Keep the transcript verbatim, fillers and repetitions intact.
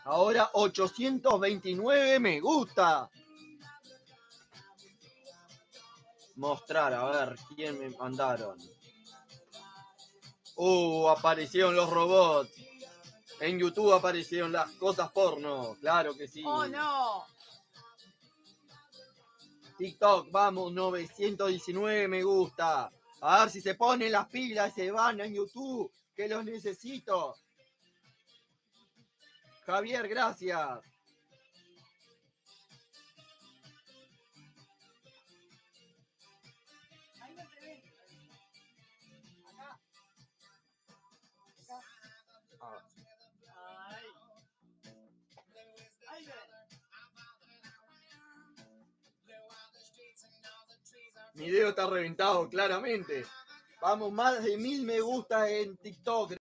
Ahora ochocientos veintinueve me gusta. Mostrar, a ver, ¿quién me mandaron? Uh, aparecieron los robots. En YouTube aparecieron las cosas porno. Claro que sí. ¡Oh, no! TikTok, vamos, novecientos diecinueve me gusta. A ver si se ponen las pilas y se van en YouTube, que los necesito. Javier, gracias. Ahí no te ven. Acá. Acá. Ay. Ahí ven. Mi video está reventado, claramente. Vamos, más de mil me gusta en TikTok.